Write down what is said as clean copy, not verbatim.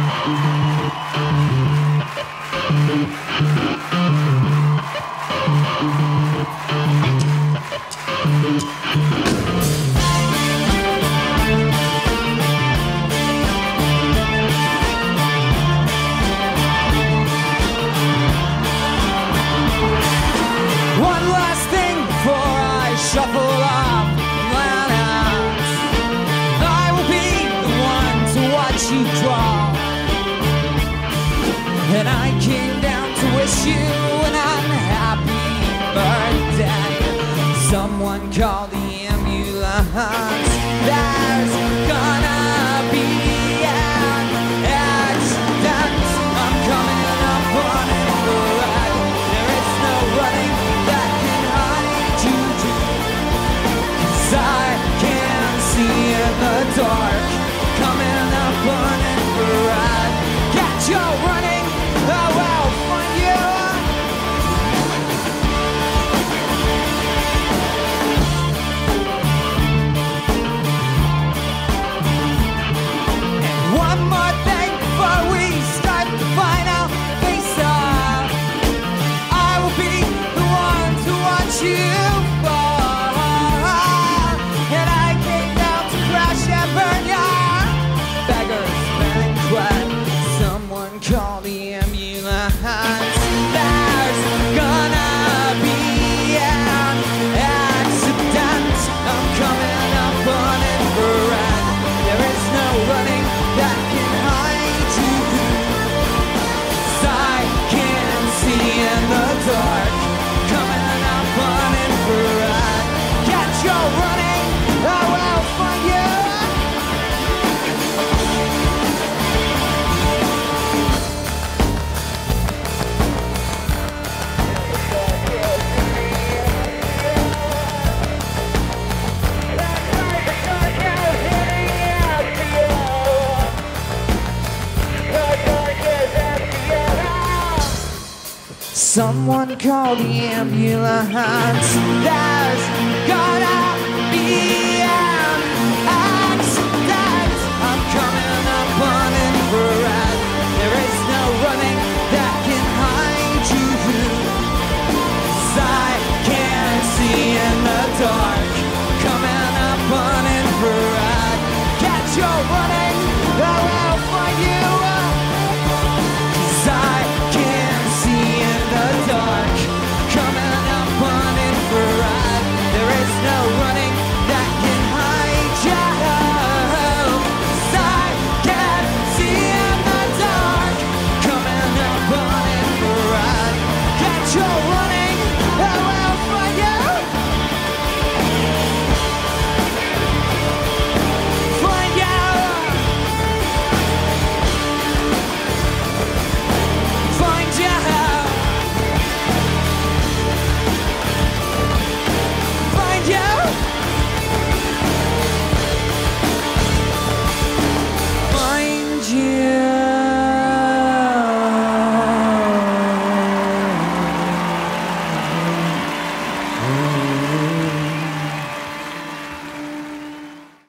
One last thing before I shuffle off land out. I will be the one to watch you draw, and I came down to wish you an unhappy birthday. Someone call the ambulance. There's gonna be an accident. I'm coming up on it for right. There is no running that can hide you, 'cause I can see in the dark. Coming up on it for right. Catch you running, I will find you. One more thing before we start the final face-off. I will be the one to watch you fall, and I came down to crash and burn ya. Beggars banquet. Someone call the ambulance. There's gonna be an accident. I'm coming up on it for right. There is no running that can hide you, 'cause I can see in the dark. Coming up on it for right. Catch you running, I will find you. Someone call the ambulance. There's gonna be